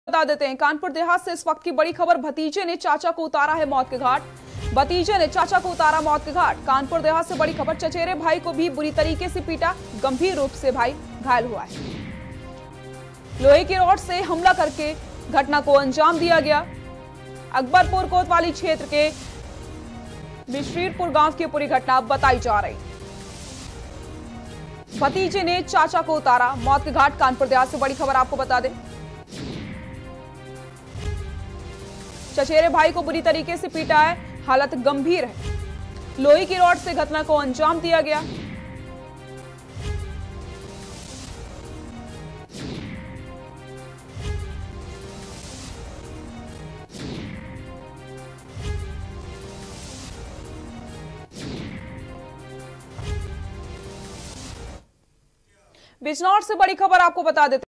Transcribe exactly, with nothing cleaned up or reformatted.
बता देते हैं कानपुर देहात से इस वक्त की बड़ी खबर। भतीजे ने चाचा को उतारा है मौत के घाट। भतीजे ने चाचा को उतारा मौत के घाट। कानपुर देहात से बड़ी खबर। चचेरे भाई को भी बुरी तरीके से पीटा, गंभीर रूप से भाई घायल हुआ है। लोहे की रॉड से हमला करके घटना को अंजाम दिया गया। अकबरपुर कोतवाली क्षेत्र के मिश्रीरपुर गांव की पूरी घटना बताई जा रही। भतीजे ने चाचा को उतारा मौत के घाट। कानपुर देहात से बड़ी खबर आपको बता दें, चचेरे भाई को बुरी तरीके से पीटा है, हालत गंभीर है। लोहे की रॉड से घटना को अंजाम दिया गया। बिजनौर से बड़ी खबर आपको बता देते